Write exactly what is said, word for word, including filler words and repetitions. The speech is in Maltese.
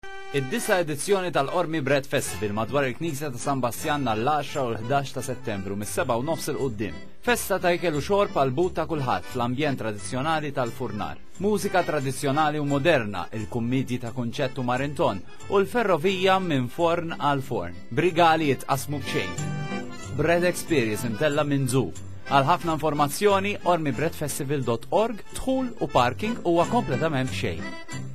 Id-disa edizzjoni tal-Ormi Bread Festival madwar il-Knisja ta' San Bastian l-għaxra u l-ħdax ta' Settembru mis-seba' u nofs il-qudiem. Festa ta' ikel u xorb għal but ta' kulħadd fl-ambjent tradizzjonali tal-Furnar. Mużika tradizzjonali u moderna, il-kummidji ta' kunċett u marinton u l-ferrovija minn forn għal forn. Brigali jitqasmu b'xejn. Bread Experience imtella minn Zoo. Għal ħafna informazzjoni ormi bread festival dot org, dħul u parking huwa kompletament b'xejn.